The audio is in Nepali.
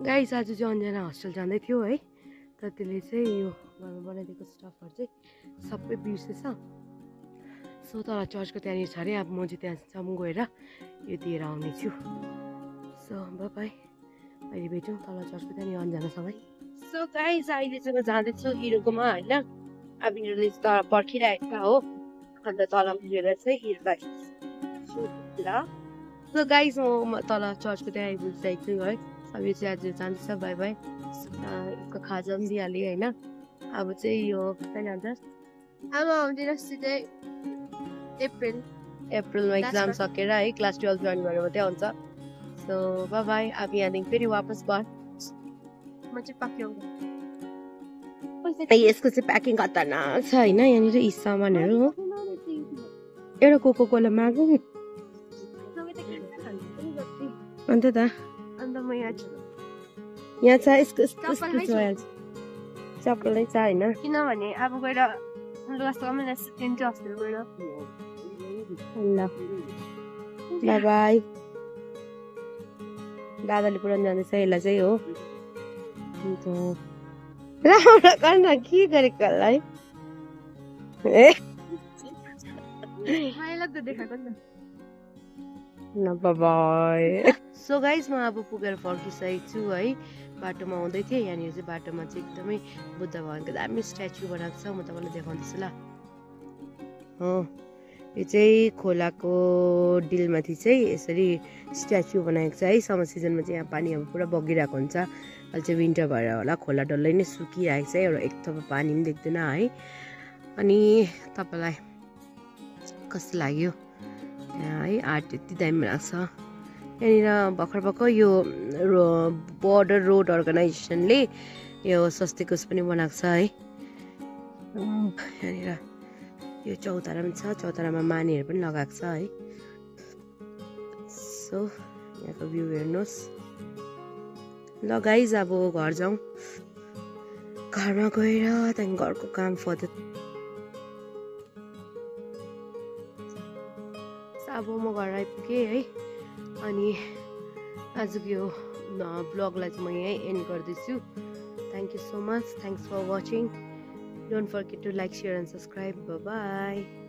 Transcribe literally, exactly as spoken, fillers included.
गाइस आज चाहिँ अन्जना हस्टेल जाँदै थियो है, तर त्यसले चाहिँ यो घरमा बनाइदिएको स्टफहरू चाहिँ सबै बिर्सेछ। सो तर चर्चको त्यहाँनिर छ अरे, अब म चाहिँ त्यहाँसम्म गएर यो दिएर आउने छु। सो बाई बाई, अहिले भेटौँ तल चर्चको त्यहाँनिर अन्जनासँगै। सो गाइस अहिले चाहिँ म जाँदैछु हिरोकोमा होइन, अब हिरोले तल पर्खिरहेको छ हो, अन्त तल पुगेर चाहिँ हिरोलाई ल। सो गाइस म तल चर्चको त्यहाँ आइपुगिसकेको छु है, अब यो चाहिँ आज जान्छ। बाई बाई, यसको खाजा पनि दिइहालेँ होइन। अब चाहिँ यो कहिले जान्छ, अब आउँदैन सिधै अप्रिल अप्रिलमा एक्जाम सकेर है, क्लास टुवेल्भ जोइन गरेर मात्रै आउँछ। सो बाई बाई, अब यहाँदेखि फेरि वापस घर। म चाहिँ पाक्याउँछु। यसको चाहिँ प्याकिङ खतरनाक छ होइन, यहाँनिर यी सामानहरू हो। एउटा कोको कोला मागौँ अन्त त, अन्त म यहाँ छु, यहाँ छ यसको चप्पलै छ होइन, किनभने अब गएर लुगासुगा पनि सिक्किन्छु हस्टेल गएर। ल बाई बाई। दादाले पुऱ्याउनु जाँदैछ यसलाई चाहिँ हो। राम्रो गर्न के गरेको होला है, ए लाग्दो देखाएको नि त। ल बाई। सो गाइस म अब पुगेर फर्किसकेको छु है, बाटोमा आउँदै थिएँ। यहाँनिर चाहिँ बाटोमा चाहिँ एकदमै बुद्ध भगवानको दामी स्ट्याचु बनाएको छ, म तपाईँलाई देखाउँदैछु ल। हो यो चाहिँ खोलाको डिलमाथि चाहिँ यसरी स्ट्याचु बनाएको छ है। समर सिजनमा चाहिँ यहाँ पानी अब पुरा बगिरहेको हुन्छ, अहिले चाहिँ विन्टर भएर होला खोला डल्लै नै सुकिरहेको छ, एउटा एक थोपा पानी पनि देख्दैन है। अनि तपाईँलाई कस्तो लाग्यो यहाँ है, आर्ट यति दामी लाग्छ। यहाँनिर भर्खर भर्खर यो रो बोर्डर रोड अर्गनाइजेसनले यो स्वस्तिक उस पनि बनाएको छ है। यहाँनिर यो चौतारा पनि छ, चौतारामा मानेहरू पनि लगाएको छ है। सो यहाँको भ्यू हेर्नुहोस्। ल गाइज अब घर जाउँ, घरमा गएर त्यहाँदेखि घरको काम फर्दर। अब म घर आइपुगेँ है, अनि आजको यो ब्लगलाई चाहिँ म यहीँ एन्ड गर्दैछु। Thank you so much, thanks for watching. Don't forget to like, share and subscribe. Bye by.